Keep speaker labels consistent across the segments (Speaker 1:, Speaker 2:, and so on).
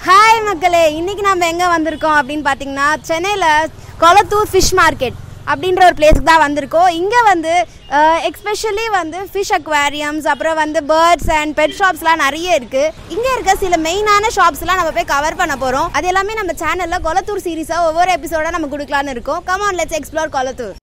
Speaker 1: Hi மக்களே, இன்னைக்கு நம்ம எங்கே வந்திருக்கோம் அப்படின்னு பார்த்தீங்கன்னா சென்னையில் கொளத்தூர் ஃபிஷ் மார்க்கெட் அப்படின்ற ஒரு பிளேஸ்க்கு தான் வந்திருக்கோம். இங்கே வந்து எக்ஸ்பெஷலி வந்து ஃபிஷ் அக்வாரியம்ஸ், அப்புறம் வந்து பேர்ட்ஸ் அண்ட் பெட் ஷாப்ஸ்லாம் நிறைய இருக்குது. இங்கே இருக்க சில மெயினான ஷாப்ஸ்லாம் நம்ம போய் கவர் பண்ண போகிறோம். அது எல்லாமே நம்ம சேனலில் கொளத்தூர் சீரீஸாக ஒவ்வொரு எபிசோடாக நம்ம கொடுக்கலான்னு இருக்கோம். Come on, let's explore Kolathur.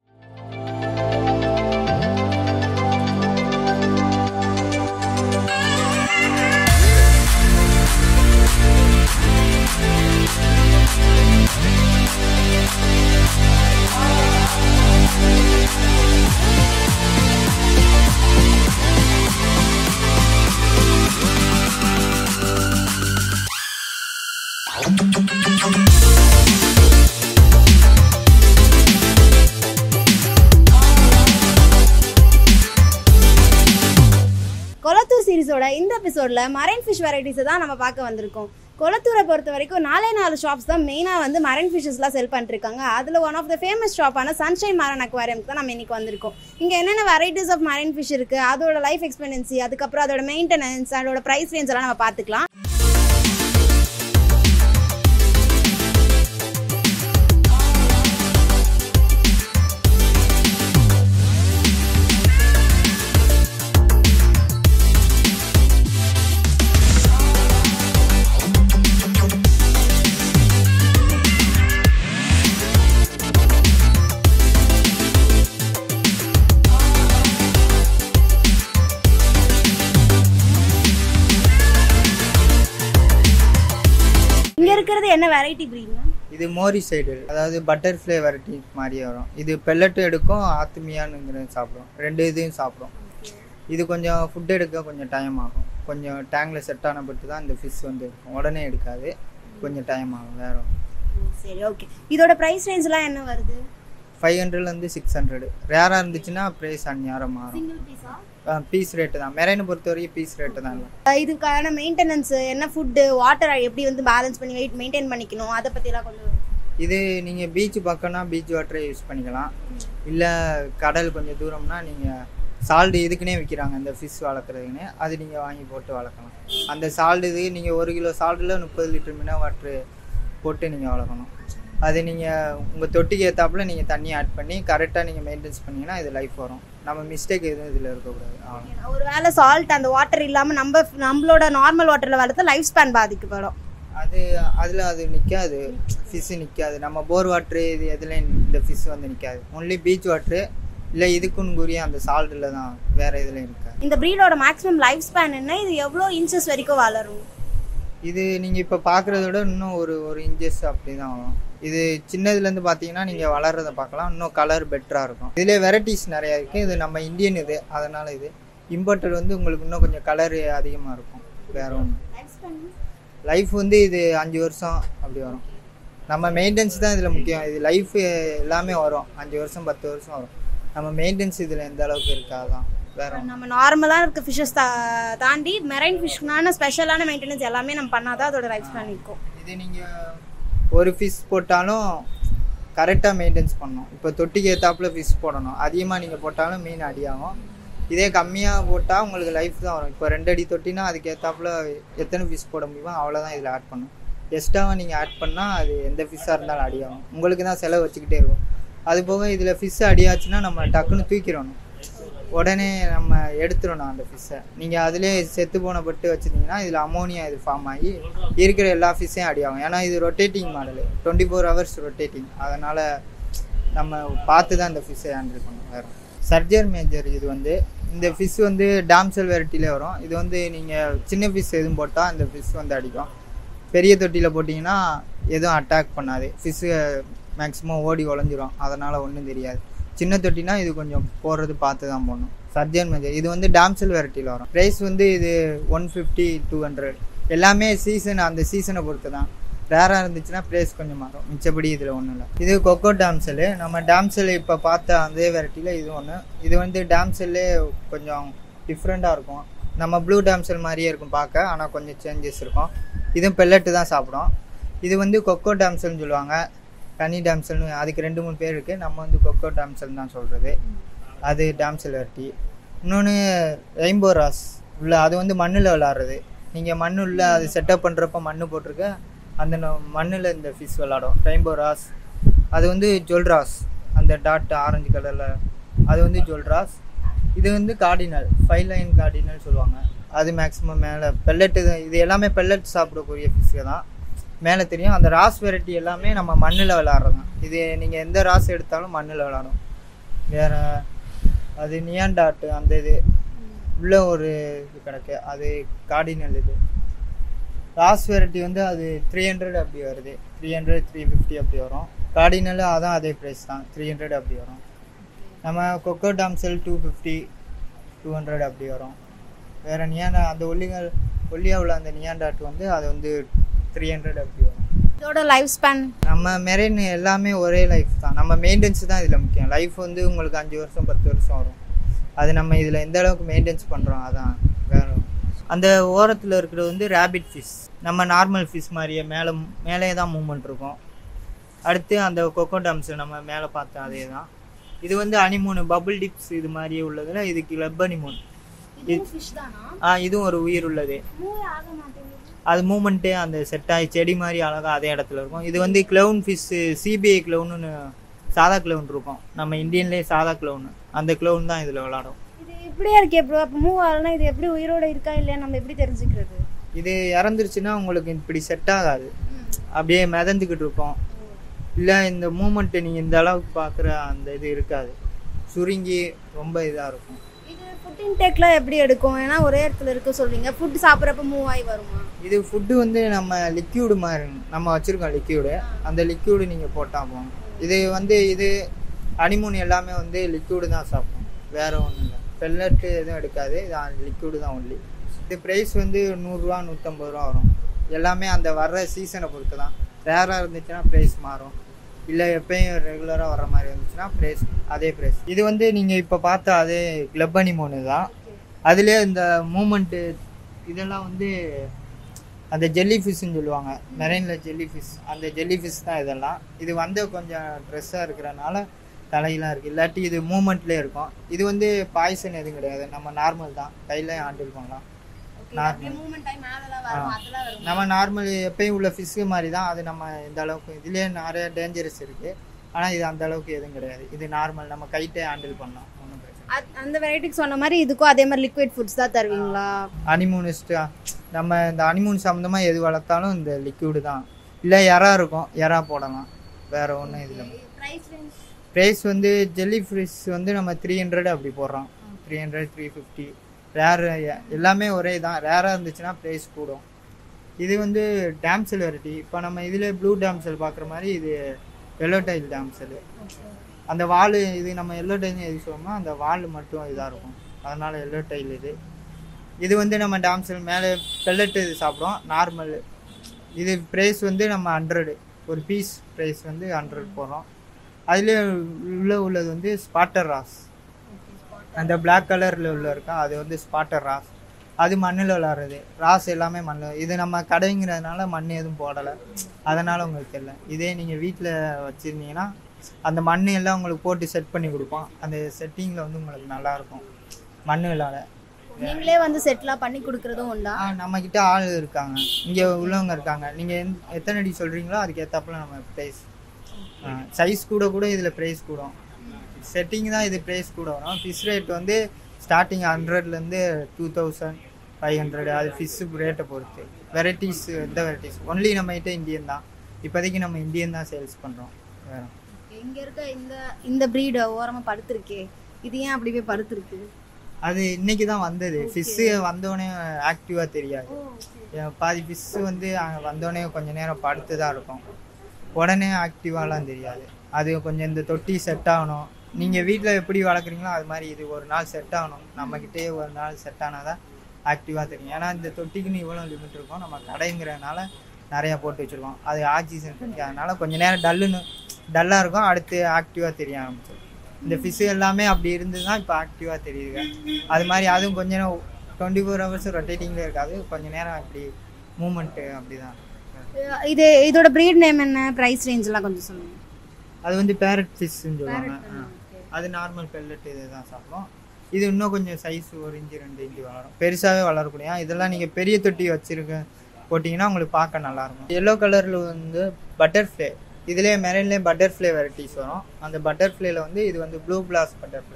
Speaker 1: Kolathur சீரிஸோட இந்த எபிசோட்ல மரைன் ஃபிஷ் வெரைட்டிஸை தான் நம்ம பார்க்க வந்திருக்கோம். கொளத்தூரை பொறுத்த வரைக்கும் 4 ஷாப்ஸ் தான் மெயினாக வந்து மரைன் ஃபிஷஸ்லாம் செல் பண்ணிருக்காங்க. அதில் ஒன் ஆஃப் த ஃபேமஸ் ஷாப்பான சன்ஷைன் மரைன் அக்வாரியம் தான் நம்ம இன்னைக்கு வந்திருக்கோம். இங்கே என்னென்ன வெரைட்டிஸ் ஆஃப் மரைன் ஃபிஷ் இருக்குது, அதோட லைஃப் எக்ஸ்பெக்டன்சி, அதுக்கப்புறம் அதோட மெயின்டெனன்ஸ், அதோட ப்ரைஸ் ரேஞ்ச் எல்லாம் நம்ம பார்த்துக்கலாம். இருக்கிறது என்ன வெரைட்டி பிரீட்னா?
Speaker 2: இது மோரி சைடு, அதாவது பட்டர்ஃப்ளை வெரைட்டி மாதிரி வரும். இது பெல்லட்டு எடுக்கும், ஆத்துமியானுங்கிறது சாப்பிடும். ரெண்டு இதையும் சாப்பிடும். இது கொஞ்சம் ஃபுட் எடுக்க கொஞ்சம் டைம் ஆகும். கொஞ்சம் டேங்கில் செட் ஆன பட்டு தான் இந்த ஃபிஷ் வந்து இருக்கும். உடனே எடுக்காது, கொஞ்சம் டைம் ஆகும். வேற
Speaker 1: சரி, ஓகே. இதோட ப்ரைஸ் ரேஞ்ச்லாம் என்ன வருது?
Speaker 2: 500லேருந்து 600. ரேராக இருந்துச்சுன்னா ப்ரைஸ் அந்நேரம் மாறும். பீஸ் ரேட்டு தான். மெரைனை பொறுத்த வரைக்கும் பீஸ் ரேட்டு தான்.
Speaker 1: இதுக்கான மெயின்டெனன்ஸ் என்ன, ஃபுட்டு, வாட்டர் எப்படி வந்து பேலன்ஸ் பண்ணி வெயிட் மெயின்டைன் பண்ணிக்கணும், அதை பற்றிலாம் கொஞ்சம்.
Speaker 2: இது நீங்கள் பீச் பக்கம்னா பீச் வாட்டரே யூஸ் பண்ணிக்கலாம். இல்லை கடல் கொஞ்சம் தூரம்னா நீங்கள் சால்டு இதுக்குன்னே விற்கிறாங்க, இந்த ஃபிஷ் வளர்க்குறதுக்குன்னே. அது நீங்கள் வாங்கி போட்டு வளர்க்கலாம். அந்த சால்டு இது நீங்கள் 1 கிலோ சால்டில் 30 லிட்டர் மினரல் வாட்ரு போட்டு நீங்கள் வளர்க்கணும். அது நீங்கள் உங்கள் தொட்டிக்கு ஏற்றாப்புல நீங்கள் தண்ணி ஆட் பண்ணி கரெக்டாக நீங்கள் மெயின்டைன்ஸ் பண்ணிங்கன்னா இது லைஃப் வரும். நம்ம மிஸ்டேக் எதுவும் இதில் இருக்கக்கூடாது.
Speaker 1: ஒரு வேளை சால்ட் அந்த வாட்டர் இல்லாமல் நம்மளோட நார்மல் வாட்டரில் வளர்த்து லைஃப் ஸ்பேன் பாதிக்கப்படும்.
Speaker 2: அது நிற்காது, ஃபிஷ்ஷு நிற்காது. நம்ம போர் வாட்ரு இது எதுலேயும் இந்த ஃபிஷ் வந்து நிற்காது. ஒன்லி பீச் வாட்ரு இல்லை இதுக்குன்னு கூறிய அந்த சால்ட்டில் தான், வேறு இதுலேயும் இருக்காது.
Speaker 1: இந்த ப்ரீடோட மேக்ஸிமம் லைஃப் ஸ்பேன் என்ன? இது எவ்வளோ இன்ச்சஸ் வரைக்கும் வளரும்?
Speaker 2: இது நீங்கள் இப்போ பார்க்குறத விட இன்னும் ஒரு இன்ச்சஸ் அப்படி தான் வரும். இது சின்னதுலேருந்து பார்த்தீங்கன்னா நீங்கள் வளர்றதை பார்க்கலாம். இன்னும் கலர் பெட்டராக இருக்கும். இதிலே வெரைட்டிஸ் நிறையா இருக்குது. இது நம்ம இந்தியன் இது, அதனால் இது இம்போர்ட்டட் வந்து உங்களுக்கு இன்னும் கொஞ்சம் கலர் அதிகமாக இருக்கும். வேறு ஒன்று லைஃப் வந்து இது 5 வருஷம் அப்படி வரும். நம்ம மெயின்டெனன்ஸ் தான் இதில் முக்கியம். இது லைஃப் எல்லாமே வரும், 5 வருஷம் 10 வருஷம் வரும். நம்ம மெயின்டெனன்ஸ் இதில் எந்த அளவுக்கு இருக்காதான். வேறு
Speaker 1: நம்ம நார்மலாக இருக்க ஃபிஷ்ஷஸ் தாண்டி மெரைன் ஃபிஷ்னான ஸ்பெஷலான மெயின்டெனன்ஸ் எல்லாமே நம்ம பண்ணாதான் அதோட லைஃப் ஸ்பேன் இருக்கும்.
Speaker 2: இது நீங்கள் ஒரு ஃபிஷ் போட்டாலும் கரெக்டாக மெயின்டெனன்ஸ் பண்ணணும். இப்போ தொட்டிக்கு ஏற்றாப்புல ஃபிஷ் போடணும். அதிகமாக நீங்கள் போட்டாலும் மீன் அடியாகும். இதே கம்மியாக போட்டால் உங்களுக்கு லைஃப் தான் வரும். இப்போ 2 அடி தொட்டினா அதுக்கு ஏற்றாப்புல எத்தனை ஃபிஷ் போட முடியுமோ அவ்வளோதான் இதில் ஆட் பண்ணணும். எக்ஸ்ட்ராவாக நீங்கள் ஆட் பண்ணால் அது எந்த ஃபிஷ்ஷாக இருந்தாலும் அடியாகும். உங்களுக்கு தான் செலவு வச்சுக்கிட்டே இருக்கும். அது போக இதில் ஃபிஷ் அடியாச்சுன்னா நம்ம டக்குன்னு தூக்கிடணும், உடனே நம்ம எடுத்துடணும் அந்த ஃபிஷ்ஷை. நீங்கள் அதிலே செத்து போன பட்டு வச்சுருந்தீங்கன்னா இதில் அமோனியா இது ஃபார்ம் ஆகி இருக்கிற எல்லா ஃபிஷ்ஷையும் அடியாகும். ஏன்னா இது ரொட்டேட்டிங் மாடலு, 24 ஹவர்ஸ் ரொட்டேட்டிங். அதனால் நம்ம பார்த்து தான் இந்த ஃபிஷ்ஷை ஹேண்டில் பண்ணணும். வேறு சர்ஜர் மேஜர் இது வந்து இந்த ஃபிஷ் வந்து டாம்சல் வெரைட்டிலே வரும். இது வந்து நீங்கள் சின்ன ஃபிஷ் எதுவும் போட்டால் அந்த ஃபிஷ் வந்து அடிக்கும். பெரிய தொட்டியில் போட்டிங்கன்னா எதுவும் அட்டாக் பண்ணாது. ஃபிஷ்ஷு மேக்ஸிமம் ஓடி உழைஞ்சிரும், அதனால் ஒன்றும் தெரியாது. சின்ன தொட்டினா இது கொஞ்சம் போடுறது பார்த்து தான் போடணும். சர்ஜன் மேஜர் இது வந்து டாம்சல் வெரைட்டியில் வரும். ப்ரைஸ் வந்து இது 150 200. எல்லாமே சீசன், அந்த சீசனை பொறுத்து தான். ரேராக இருந்துச்சுன்னா ப்ரைஸ் கொஞ்சம் மாறும், மிச்சப்படி இதில் ஒன்றும் இல்லை. இது கொக்கோ டாம்சலு. நம்ம டாம்சல் இப்போ பார்த்த அதே வெரைட்டியில் இது ஒன்று. இது வந்து டாம்சல்லே கொஞ்சம் டிஃப்ரெண்ட்டாக இருக்கும். நம்ம ப்ளூ டாம்சல் மாதிரியே இருக்கும் பார்க்க, ஆனால் கொஞ்சம் சேஞ்சஸ் இருக்கும். இதுவும் பெல்லட்டு தான் சாப்பிடும். இது வந்து கொக்கோ டாம்சல்னு சொல்லுவாங்க, கனி டாம்சல்னு. அதுக்கு 2-3 பேர் இருக்குது. நம்ம வந்து கொக்கோ டாம்சல் தான் சொல்கிறது. அது டாம்சல் வெரைட்டி. இன்னொன்று ரெயின்போ ராஸ் உள்ள, அது வந்து மண்ணில் விளாட்றது. நீங்கள் மண் உள்ள அது செட்டப் பண்ணுறப்ப மண் போட்டிருக்க அந்த மண்ணில் இந்த ஃபிஷ் விளாடும். ரெயின்போ ராஸ் அது வந்து ஜொல்ராஸ், அந்த டாட் ஆரஞ்சு கலரில் அது வந்து ஜொல்ராஸ். இது வந்து கார்டினல், 5 லைன் கார்டினல் சொல்லுவாங்க. அது மேக்ஸிமம் மேலே பெல்லட்டு, இது எல்லாமே பெல்லட் சாப்பிடக்கூடிய ஃபிஷ்ஷு தான் மேலே தெரியும். அந்த ராஸ் வெரைட்டி எல்லாமே நம்ம மண்ணில் விளாட்றது தான். இது நீங்கள் எந்த ராஸ் எடுத்தாலும் மண்ணில் விளாடும். வேறு அது நியான் டாட்டு அந்த இது உள்ள ஒரு இது கிடக்கு, அது கார்டினல். இது ராஸ் வெரைட்டி வந்து அது 300 அப்படி வருது, 300 350 அப்படி வரும். கார்டினல் அதான் அதே ப்ரைஸ் தான், 300 அப்படி வரும். நம்ம கொக்கோ டாம்செல் 250 200 அப்படி வரும். வேறு நியான் அந்த ஒல்லியாக உள்ள அந்த நியான் டாட் வந்து அது வந்து 300 அப்படி வரும்.
Speaker 1: இதோட லைஃப் ஸ்பேன்
Speaker 2: நம்ம மெரைன் எல்லாமே ஒரே லைஃப் தான். நம்ம மெயின்டெனன்ஸ் தான் இதில் முக்கியம். லைஃப் வந்து உங்களுக்கு 5 வருஷம் 10 வருஷம் வரும். அது நம்ம இதில் எந்த அளவுக்கு மெயின்டெனன்ஸ் பண்ணுறோம் அதான் வேறு. அந்த ஓரத்தில் இருக்கிறது வந்து ரேபிட் ஃபிஷ். நம்ம நார்மல் ஃபிஷ் மாதிரியே மேலே தான் மூவ்மெண்ட் இருக்கும். அடுத்து அந்த கொக்கோ டாம்ஸ் நம்ம மேலே பார்த்தோம் அதே தான். இது வந்து அனிமூன், பபுள் டிப்ஸ் இது மாதிரியே உள்ளதுல இது கிளப் அனிமூன். இதுவும் ஒரு உயிர் உள்ளது. அது மூமெண்ட்டே அந்த செட் ஆகி செடி மாதிரி அழகாக அதே இடத்துல இருக்கும். இது வந்து கிளவுன் ஃபிஷ், சிபிஐ கிளவுன்னு சாதா கிளவுன் இருக்கும். நம்ம இந்தியன்லேயே சாதா கிளவுன், அந்த கிளவுன் தான் இதில் விளாடும்.
Speaker 1: இது இப்படியே இருக்கே ப்ரோ, அப்போ மூவ் ஆகலன்னா இது எப்படி உயிரோட இருக்கா இல்லையா நம்ம எப்படி தெரிஞ்சுக்கிறது?
Speaker 2: இது இறந்துருச்சுன்னா உங்களுக்கு இப்படி செட் ஆகாது, அப்படியே மிதந்துக்கிட்டு இருக்கும். இல்லை இந்த மூமெண்ட்டு நீங்கள் இந்த அளவுக்கு பார்க்குற அந்த இது இருக்காது, சுருங்கி ரொம்ப இதாக இருக்கும்.
Speaker 1: இது ஃபுட் இன்டேக்லாம் எப்படி எடுக்கும்? ஏன்னா ஒரே இடத்துல இருக்க சொல்றீங்க, ஃபுட் சாப்பிட்றப்ப மூவ் ஆகி வருமா?
Speaker 2: இது ஃபுட்டு வந்து நம்ம லிக்யூடு மாதிரி நம்ம வச்சுருக்கோம், லிக்யூடு. அந்த லிக்யூடு நீங்கள் போட்டால் போகும். இது வந்து இது அனிமூன் எல்லாமே வந்து லிக்யூடு தான் சாப்பிடும், வேறு ஒன்றும் இல்லை. பெல்லட்டு எதுவும் எடுக்காது, இது லிக்யூடு தான் ஒன்லி. இது ப்ரைஸ் வந்து 100 ரூபா 150 ரூபா வரும். எல்லாமே அந்த வர்ற சீசனை பொறுத்து தான். ரேராக இருந்துச்சுன்னா ப்ரைஸ் மாறும், இல்லை எப்பயும் ரெகுலராக வர்ற மாதிரி இருந்துச்சுன்னா ப்ரைஸ் அதே ப்ரைஸ். இது வந்து நீங்கள் இப்போ பார்த்தா அதே கிளப் அனிமோனு தான். அதுலேயே இந்த மூமெண்ட்டு இதெல்லாம் வந்து அந்த ஜெல்லி ஃபிஷ்ஷுன்னு சொல்லுவாங்க, மெரைனில் ஜெல்லி ஃபிஷ், அந்த ஜெல்லி ஃபிஷ் தான் இதெல்லாம். இது வந்து கொஞ்சம் ட்ரெஸ்ஸாக இருக்கிறனால தலையெல்லாம் இருக்குது, இல்லாட்டி இது மூமெண்ட்லேயே இருக்கும். இது வந்து பாய்சன் எதுவும் கிடையாது, நம்ம நார்மல் தான், கையில் ஹேண்டில் பண்ணலாம். நம்ம நார்மல் எப்பயும் உள்ள ஃபிஷ்ஷு மாதிரி தான். அது நம்ம இந்த அளவுக்கு இதுலேயே நிறைய டேஞ்சரஸ் இருக்குது, ஆனால் இது அந்த அளவுக்கு எதுவும் கிடையாது. இது நார்மல், நம்ம கைட்டே ஹேண்டில் பண்ணலாம், ஒன்றும் பிரச்சனை.
Speaker 1: அந்த வெரைட்டிக்கு சொன்ன மாதிரி இதுக்கும் அதே மாதிரி லிக்விட் ஃபுட்ஸ் தான் தருவீங்களா?
Speaker 2: அனிமூனிஸ்ட்டு நம்ம இந்த அனிமூன் சம்மந்தமாக எது வளர்த்தாலும் இந்த லிக்விடு தான். இல்லை எறா இருக்கும், எறா போடலாம், வேறு ஒன்றும் இதில். ப்ரைஸ் வந்து ஜெல்லி ஃபிஷ் வந்து நம்ம 300 அப்படி போடுறோம், 300 350. ரேர் எல்லாமே ஒரே தான், ரேராக இருந்துச்சுன்னா ப்ரைஸ் கூடும். இது வந்து டேம்செல் வெரைட்டி. இப்போ நம்ம இதில் ப்ளூ டேம்செல் பார்க்குற மாதிரி இது எல்லோ டைல் டேம்செல். அந்த வால் இது நம்ம எல்லோ டைல்னு எது சொல்லணும்னா அந்த வால் மட்டும் இதாக இருக்கும், அதனால் எல்லோ டைல். இது வந்து நம்ம டேம்செல் மேலே பெல்லட்டு இது சாப்பிடுவோம், நார்மல். இது ப்ரைஸ் வந்து நம்ம 100, ஒரு பீஸ் ப்ரைஸ் வந்து 100 போடுறோம். அதிலே உள்ளது வந்து ஸ்பாட்டர் ராஸ், அந்த பிளாக் கலரில் உள்ள இருக்கா அது வந்து ஸ்பாட்டர் ராஸ். அது மண்ணில் விளாட்றது. ராஸ் எல்லாமே மண். இது நம்ம கடைங்கிறதுனால மண் எதுவும் போடலை, அதனால் உங்களுக்கு தெரியல. இதே நீங்கள் வீட்டில் வச்சுருந்தீங்கன்னா அந்த மண் எல்லாம் உங்களுக்கு போட்டு செட் பண்ணி கொடுப்போம். அந்த செட்டிங்கில் வந்து உங்களுக்கு நல்லாயிருக்கும் மண் விளாட.
Speaker 1: நீங்களே வந்து செட்லாம் பண்ணி கொடுக்குறதும் உண்டா?
Speaker 2: நம்மக்கிட்ட ஆள் இருக்காங்க, இங்கே உள்ளவங்க இருக்காங்க. நீங்கள் எத்தனை அடி சொல்கிறீங்களோ அதுக்கு ஏற்றாப்புல நம்ம ப்ரைஸ் சைஸ் கூட இதில் ப்ரைஸ் கூடும். செட்டிங் தான் இது ப்ரைஸ் கூட வரும். ஃபிஷ் ரேட் வந்து ஸ்டார்டிங் 100லேருந்து 2500, அது ஃபிஷ்ஷு ரேட்டை பொறுத்து. வெரைட்டிஸ் எந்த வெரைட்டிஸ் ஒன்லி நம்மகிட்ட இந்தியன் தான். இப்போதைக்கு நம்ம இந்தியன் தான் சேல்ஸ் பண்ணுறோம். வேறு
Speaker 1: இங்கே இருக்க இந்த ப்ரீடை ஓரமாக படுத்துருக்கே, இது ஏன் அப்படி போய் படுத்துருக்கு?
Speaker 2: அது இன்னைக்கு தான் வந்தது. ஃபிஷ்ஷு வந்தோடனே ஆக்டிவாக தெரியாது. பாதி ஃபிஷ்ஷு வந்து வந்தோடனே கொஞ்சம் நேரம் படுத்து தான் இருக்கும், உடனே ஆக்டிவாலாம் தெரியாது. அது கொஞ்சம் இந்த தொட்டி செட் ஆகணும். நீங்கள் வீட்டில் எப்படி வளர்க்குறீங்களோ அது மாதிரி இது ஒரு நாள் செட் ஆகணும். நம்மக்கிட்டே ஒரு நாள் செட் ஆனால் தான் ஆக்டிவாக தெரியும். ஏன்னா இந்த தொட்டிக்குன்னு இவ்வளோ லிமிட் இருக்கும், நம்ம கடைங்கிறதுனால நிறையா போட்டு வச்சுருக்கோம். அது ஆக்சிஜன் கிடைக்காதனால கொஞ்சம் நேரம் டல்லாக இருக்கும், அடுத்து ஆக்டிவாக தெரிய ஆரம்பிச்சிடும். இந்த ஃபிஷ்ஷு எல்லாமே அப்படி இருந்து தான் இப்போ ஆக்டிவாக தெரியுதுங்க. அது மாதிரி அதுவும் கொஞ்சம் நேரம் 24 hours ரொட்டேட்டிங்கில் இருக்காது, கொஞ்சம் நேரம் அப்படி மூமெண்ட்டு அப்படி தான்.
Speaker 1: இதோட ப்ரீட் நேம் என்ன, ப்ரைஸ் ரேஞ்செலாம் கொஞ்சம் சொல்லுங்கள்.
Speaker 2: அது வந்து பேரட் ஃபிஷ்ஷுன்னு சொல்லுவாங்க. அது நார்மல் பெல்லட் இது தான் சாப்பிடும். இது இன்னும் கொஞ்சம் சைஸ் 1 இன்ச்சு 2 இன்ச்சு வளரும், பெருசாகவே வளரக்கூடிய. இதெல்லாம் நீங்கள் பெரிய தொட்டி வச்சுருக்க போட்டிங்கன்னா உங்களுக்கு பார்க்க நல்லாயிருக்கும். எல்லோ கலரில் வந்து பட்டர்ஃப்ளை, இதுலேயே மெரைன்லேயே பட்டர்ஃப்ளை வெரைட்டிஸ் வரும். அந்த பட்டர்ஃப்ளைல வந்து இது வந்து ப்ளூ பிளாஸ் பட்டர்ஃப்ளை.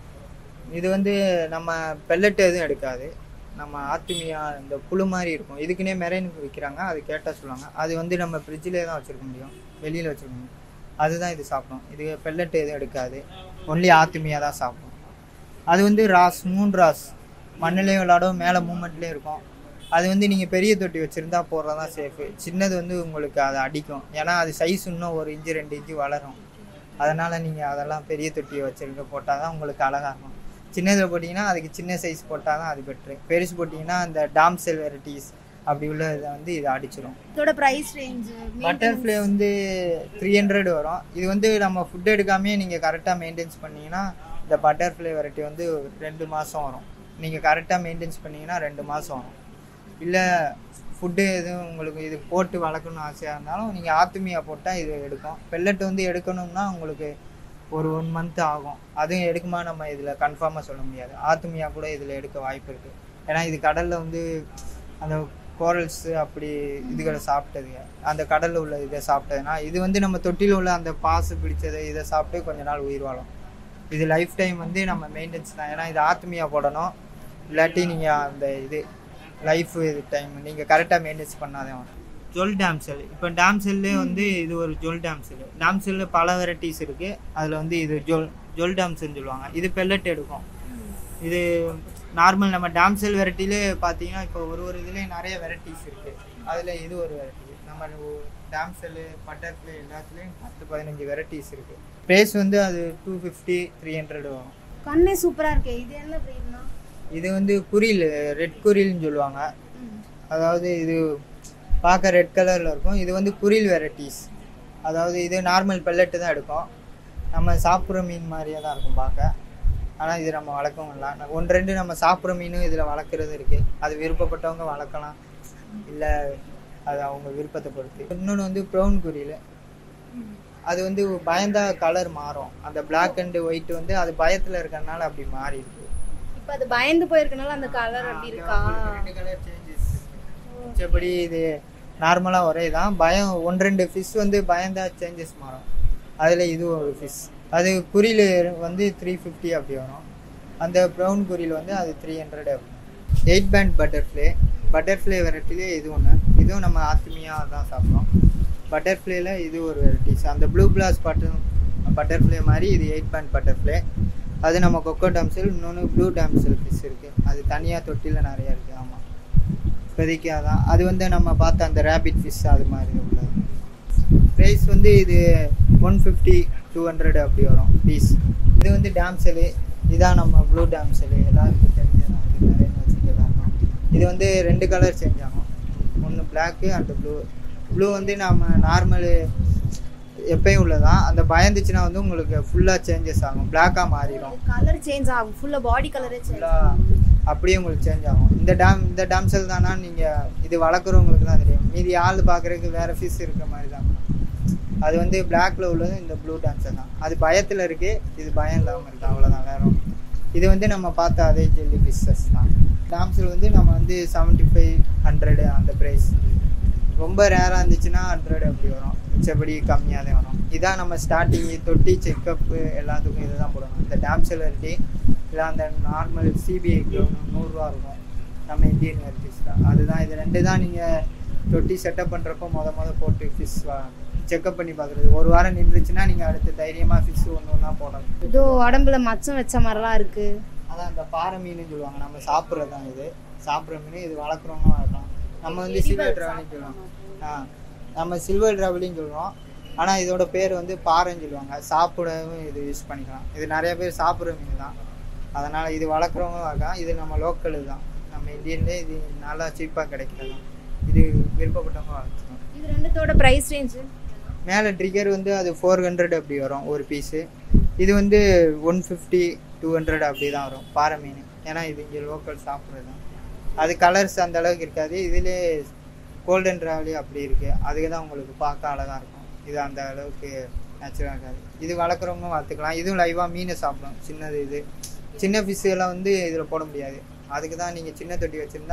Speaker 2: இது வந்து நம்ம பெல்லட் எதுவும் எடுக்காது. நம்ம ஆத்துமியா இந்த புழு மாதிரி இருக்கும், இதுக்குன்னே மெரைனுக்கு விற்கிறாங்க. அது கேட்டால் சொல்லுவாங்க. அது வந்து நம்ம ஃப்ரிட்ஜிலே தான் வச்சுருக்க முடியும், வெளியில் வச்சுருக்க முடியும். அதுதான் இது சாப்பிடும். இது பெல்லட் எதுவும் எடுக்காது, ஒன்லி ஆத்துமியாக தான் சாப்பிடும். அது வந்து ராஸ், 3 ராஸ் மண்ணிலையும் விளாடும், மேலே மூமெண்ட்லேயும் இருக்கும். அது வந்து நீங்கள் பெரிய தொட்டி வச்சுருந்தா போடுறது தான் சேஃபு. சின்னது வந்து உங்களுக்கு அதை அடிக்கும், ஏன்னா அது சைஸ் இன்னும் 1 இன்ச்சு 2 இன்ச்சு வளரும். அதனால் நீங்கள் அதெல்லாம் பெரிய தொட்டியை வச்சுருக்க போட்டால் தான் உங்களுக்கு அழகாக இருக்கும். சின்னதில் போட்டிங்கன்னா அதுக்கு சின்ன சைஸ் போட்டால் தான் அது பெட்ரு. பெருசு போட்டிங்கன்னா அந்த டாம்செல் வெரைட்டிஸ் அப்படி உள்ள இதை வந்து இதை அடிச்சிடும்.
Speaker 1: இதோட ப்ரைஸ் ரேஞ்சு
Speaker 2: பட்டர்ஃப்ளை வந்து 300 வரும். இது வந்து நம்ம ஃபுட் எடுக்காமே நீங்கள் கரெக்டாக மெயின்டைன்ஸ் பண்ணிங்கன்னா இந்த பட்டர்ஃப்ளை வெரைட்டி வந்து 2 மாதம் வரும். நீங்கள் கரெக்டாக மெயின்டைன்ஸ் பண்ணிங்கன்னா 2 மாதம் வரும். இல்லை ஃபுட்டு எதுவும் உங்களுக்கு இது போட்டு வளர்க்கணும்னு ஆசையாக இருந்தாலும் நீங்கள் ஆத்துமியா போட்டால் இது எடுக்கும். பெல்லட் வந்து எடுக்கணும்னா உங்களுக்கு ஒரு 1 மந்த் ஆகும். அதுவும் எடுக்குமா நம்ம இதில் கன்ஃபார்மாக சொல்ல முடியாது. ஆத்துமியா கூட இதில் எடுக்க வாய்ப்பு இருக்குது. ஏன்னா இது கடலில் வந்து அந்த கோரல்ஸு அப்படி இதுகளை சாப்பிட்டதுங்க, அந்த கடலில் உள்ள இதை சாப்பிட்டதுன்னா இது வந்து நம்ம தொட்டியில் உள்ள அந்த பாசு பிடிச்சதை இதை சாப்பிட்டு கொஞ்ச நாள் உயிர் வாழும். இது லைஃப் டைம் வந்து நம்ம மெயின்டெனன்ஸ் தான். ஏன்னா இது ஆத்துமியா போடணும், இல்லாட்டி நீங்கள் அந்த இது லைஃப் இது டைம் நீங்கள் கரெக்டாக மெயின்டெனன்ஸ் பண்ணாதே வரும். ஜொல் டேம்செல், இப்போ டேம்செல்லே வந்து இது ஒரு ஜொல் டேம்செல். டேம்செல்லில் பல வெரைட்டிஸ் இருக்குது. அதில் வந்து இது ஜொல் டேம்செல்னு சொல்லுவாங்க. இது பெல்லட் எடுக்கும். இது நார்மல் நம்ம டேம்செல் வெரைட்டிலே பார்த்தீங்கன்னா இப்போ ஒரு இதுலேயும் நிறைய வெரைட்டிஸ் இருக்குது. அதில் இது ஒரு வெரைட்டி. நம்ம டேம்செல்லு பட்டர்ஃப்ளை எல்லாத்துலேயும் 10-15 வெரைட்டிஸ் இருக்குது. ப்ரைஸ் வந்து அது 250 300 வரும்.
Speaker 1: கண்ணே சூப்பராக இருக்கு. இது என்ன ப்ரைஸ்னா?
Speaker 2: இது வந்து குரில், ரெட் குரில்னு சொல்லுவாங்க. அதாவது இது பார்க்க ரெட் கலரில் இருக்கும். இது வந்து குரில் வெரைட்டிஸ். அதாவது இது நார்மல் பெல்லட்டு தான் எடுக்கும். நம்ம சாப்பிட்ற மீன் மாதிரியே தான் இருக்கும் பார்க்க. ஆனால் இது நம்ம வளர்க்கவும் இல்லை. 1-2 நம்ம சாப்பிட்ற மீனும் இதில் வளர்க்குறது இருக்குது. அது விருப்பப்பட்டவங்க வளர்க்கலாம், இல்லை அது அவங்க விருப்பத்தை பொறுத்து. இன்னொன்று வந்து ப்ரௌன் குரில். அது வந்து பயந்தா கலர் மாறும். அந்த பிளாக் அண்ட் ஒயிட் வந்து அது பயத்தில் இருக்கிறதுனால அப்படி மாறி இருக்கு.
Speaker 1: இப்போ அது பயந்து போயிருக்கனால அந்த கலர் அப்படி இருக்கா?
Speaker 2: 2 கலர் சேஞ்சஸ். மிச்சபடி இது நார்மலாக ஒரே தான். பயம் 1-2 ஃபிஷ் வந்து பயந்தா சேஞ்சஸ் மாறும். அதில் இது ஒரு ஃபிஷ். அது குரில் வந்து 350 அப்படி வரும். அந்த ப்ரௌன் குரில் வந்து அது 300 அப்படி. 8 பேண்ட் பட்டர்ஃப்ளை வெரைட்டிலே இது ஒன்று. இதுவும் நம்ம ஆத்துமியாக தான் சாப்பிட்றோம். பட்டர்ஃப்ளைல இது ஒரு வெரைட்டிஸ். அந்த ப்ளூ பிளாஸ் பட்டர்ஃப்ளை மாதிரி இது 8 பேண்ட் பட்டர்ஃப்ளை. அது நம்ம கொக்கோ டேம்செல். இன்னொன்று ப்ளூ டேம்செல் ஃபிஷ் இருக்குது. அது தனியாக தொட்டியில் நிறையா இருக்குது. ஆமாம், இப்போதைக்கு அதான். அது வந்து நம்ம பார்த்த அந்த ரேபிட் ஃபிஷ் அது மாதிரி உள்ளது. ப்ரைஸ் வந்து இது 150-200 அப்படி வரும் பீஸ். இது வந்து டேம்செல்லு. இதான் நம்ம ப்ளூ டேம்செல்லு, எல்லாருக்கும் தெரிஞ்சதான். இது நிறைய வச்சுக்கலாம். இது வந்து 2 கலர் சேஞ்ச் ஆகும். ஒன்று பிளாக்கு அண்ட் ப்ளூ வந்து நம்ம நார்மலு எப்பயும் உள்ளதான். அந்த பயந்துச்சுன்னா வந்து உங்களுக்கு ஃபுல்லாக சேஞ்சஸ் ஆகும், பிளாக்காக மாறிடும்.
Speaker 1: கலர் சேஞ்ச் ஆகும், ஃபுல்லாக பாடி கலரே
Speaker 2: ஃபுல்லாக அப்படியே உங்களுக்கு சேஞ்ச் ஆகும். இந்த டேம்செல் தானா நீங்கள் இது வளர்க்குறவங்களுக்கு தான் தெரியும். மீதி ஆள் பார்க்குறதுக்கு வேறு ஃபிஷ் இருக்கிற மாதிரி தான். அது வந்து பிளாக்ல உள்ளது இந்த ப்ளூ டேம்செல் தான். அது பயத்தில் இருக்குது, இது பயம் இல்லாமல் இருக்குது, அவ்வளோதான். வேறு இது வந்து நம்ம பார்த்த அதே ஜெல்லி ஃபிஷ்ஷஸ் தான். டேம்செல் வந்து நம்ம வந்து 75-100 அந்த ப்ரைஸ். ரொம்ப ரேராக இருந்துச்சுன்னா 100 அப்படி வரும். மிச்சபடி கம்மியாக தான் வரும். இதான் நம்ம ஸ்டார்டிங்கு தொட்டி செக்கப்பு எல்லாத்துக்கும் இது தான் போடணும். இந்த டேம்செல் வெரைட்டி இல்லை அந்த நார்மல் சிபிஐக்கு 100 ரூபா இருக்கும். நம்ம இந்தியன் வெரைட்டிஸ் தான். அதுதான் இது 2 தான் நீங்கள் தொட்டி செட்டப் பண்ணுறப்போ மொதல் போட்டு ஃபிஷ் செக்கப் பண்ணி பார்க்குறது. ஒரு வாரம் நின்றுச்சுன்னா நீங்கள் அடுத்து தைரியமாக ஃபிஷ் ஒன்றா போடணும்.
Speaker 1: இதோ உடம்புல மச்சம் வச்ச மாதிரிலாம் இருக்குது.
Speaker 2: அதான் அந்த பாறை மீன் சொல்லுவாங்க. நம்ம சாப்பிட்றது தான் இது. சாப்பிட்ற மீன். இது வளர்க்குறவங்க வளர்க்கலாம். நம்ம வந்து சில்வர் ட்ராவலிங் சொல்லுவோம். நம்ம சில்வர் ட்ராவலிங் சொல்லுவோம். ஆனால் இதோட பேர் வந்து பாறைன்னு சொல்லுவாங்க. சாப்பிடவும் இது யூஸ் பண்ணிக்கலாம். இது நிறைய பேர் சாப்பிட்ற மீன் தான். அதனால் இது வளர்க்குறவங்க வளர்க்கலாம். இது நம்ம லோக்கல் தான், நம்ம இந்தியன்லேயே இது நல்லா சீப்பாக கிடைக்கிறது தான். இது விருப்பப்பட்டவங்க வளர்த்துக்கலாம்.
Speaker 1: இது 2தோட ப்ரைஸ் ரேஞ்சு
Speaker 2: மேலே ட்ரிகர் வந்து அது 400 அப்படி வரும் ஒரு பீஸு. இது வந்து 150-200 அப்படி தான் வரும் பாறை மீன். ஏன்னா இது இங்கே லோக்கல் சாப்பிட்றது தான். அது கலர்ஸ் அந்த அளவுக்கு இருக்காது. இதிலே கோல்டன் ட்ராவலி அப்படி இருக்குது. அதுக்கு தான் உங்களுக்கு பார்க்க அழகாக இருக்கும். இது அந்த அளவுக்கு நேச்சுரலாக இருக்காது. இது வளர்க்குறவங்க வளர்த்துக்கலாம். இதுவும் லைவாக மீனை சாப்பிடும். சின்னது இது சின்ன ஃபிஷ்ஷெல்லாம் வந்து இதில் போட முடியாது. அதுக்கு தான் நீங்கள் சின்ன தொட்டி வச்சுருந்தா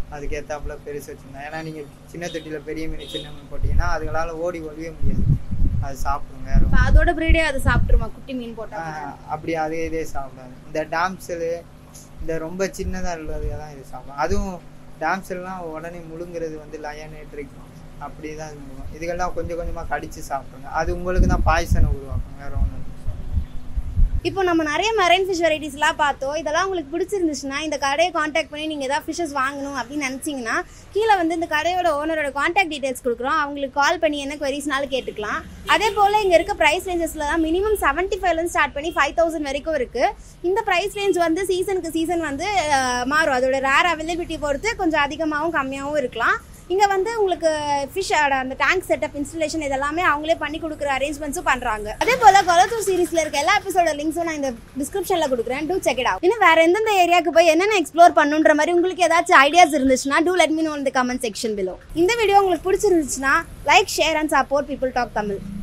Speaker 2: அதுக்கேற்றாப்புல பெருசு வச்சுருந்தேன். ஏன்னா நீங்கள் சின்ன தொட்டியில் பெரிய மீன் சின்ன மீன் போட்டிங்கன்னா அதுகளால் ஓடி ஒழிய முடியாது, அது சாப்பிடும். வேறு
Speaker 1: அதோட பிரீடே அது சாப்பிட்ருமா குட்டி மீன் போட்டால்?
Speaker 2: அப்படி அதே இதே சாப்பிடாது. இந்த டாம்சலு இந்த ரொம்ப சின்னதாக உள்ளது தான் இது சாப்பிடும். அதுவும் டாம்சல்லாம் உடனே முழுங்குறது வந்து லயனேட் இருக்கும், அப்படி தான் இது முழுங்கும். இதுக்கெல்லாம் கொஞ்சம் கொஞ்சமாக கடித்து சாப்பிடுங்க, அது உங்களுக்கு தான் பாய்சனை உருவாக்கும், வேறு ஒன்றும்.
Speaker 1: இப்போ நம்ம நிறைய மெரைன் ஃபிஷ் வெரைட்டிஸ்லாம் பார்த்தோம். இதெல்லாம் உங்களுக்கு பிடிச்சிருந்துச்சுன்னா இந்த கடையை காண்டாக்ட் பண்ணி நீங்கள் எதாவது ஃபிஷ்ஷஸ் வாங்கணும் அப்படின்னு நினச்சிங்கன்னா கீழே வந்து இந்த கடையோட ஓனரோட காண்டாக்ட் டீட்டெயில்ஸ் கொடுக்குறோம், அவங்களுக்கு கால் பண்ணி என்ன குவரிஸ்னாலும் கேட்டுக்கலாம். அதே போல் இங்கே இருக்க ப்ரைஸ் ரேஞ்சஸில் தான் மினிமம் 75 ஸ்டார்ட் பண்ணி 5000 வரைக்கும் இருக்குது. இந்த ப்ரைஸ் ரேஞ்ச் வந்து சீசன் வந்து மாறும், அதோட ரேர் அவைலபிலிட்டி பொறுத்து கொஞ்சம் அதிகமாகவும் கம்மியாகவும் இருக்கலாம். இங்கே வந்து உங்களுக்கு ஃபிஷ்ஷோட அந்த டேங்க் செட்டப் இன்ஸ்டலேஷன் இதெல்லாமே அவங்களே பண்ணி கொடுக்குற அரேஞ்ச்மெண்ட்ஸும் பண்ணுறாங்க. அதே போல் கொலத்தூர் சீரிஸில் இருக்க எல்லா எபிசோட லிங்க்ஸும் நான் இந்த டிஸ்கிரிப்ஷனில் கொடுக்குறேன், டூ செக் இட் அவுட். இன்னும் வேறு எந்தெந்த ஏரியாவுக்கு போய் என்னென்ன எக்ஸ்ப்ளோர் பண்ணுன்ற மாதிரி உங்களுக்கு ஏதாச்சும் ஐடியாஸ் இருந்துச்சுன்னா do let me know in the comment section below. இந்த வீடியோ உங்களுக்கு பிடிச்சிருந்துச்சுன்னா like, share and support people talk Tamil.